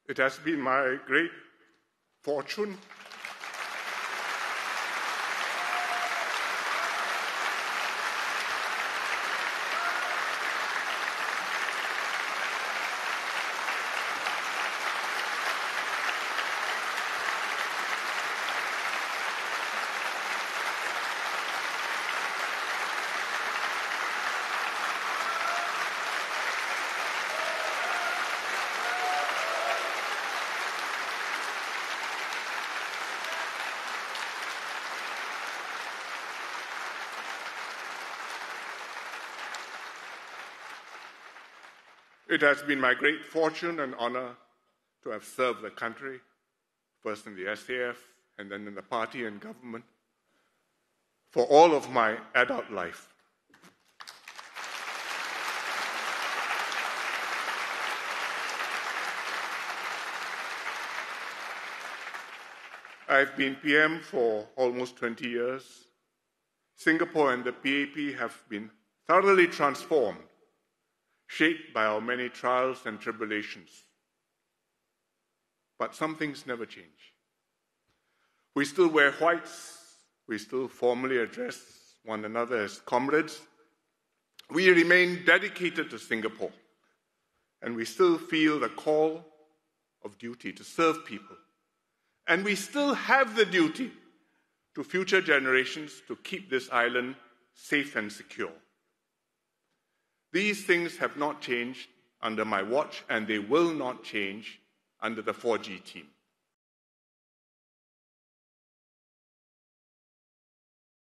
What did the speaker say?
It has been my great fortune It has been my great fortune and honor to have served the country, first in the SAF and then in the party and government, for all of my adult life. I've been PM for almost 20 years. Singapore and the PAP have been thoroughly transformed, shaped by our many trials and tribulations. But some things never change. We still wear whites. We still formally address one another as comrades. We remain dedicated to Singapore, and we still feel the call of duty to serve people. And we still have the duty to future generations to keep this island safe and secure. These things have not changed under my watch, and they will not change under the 4G team.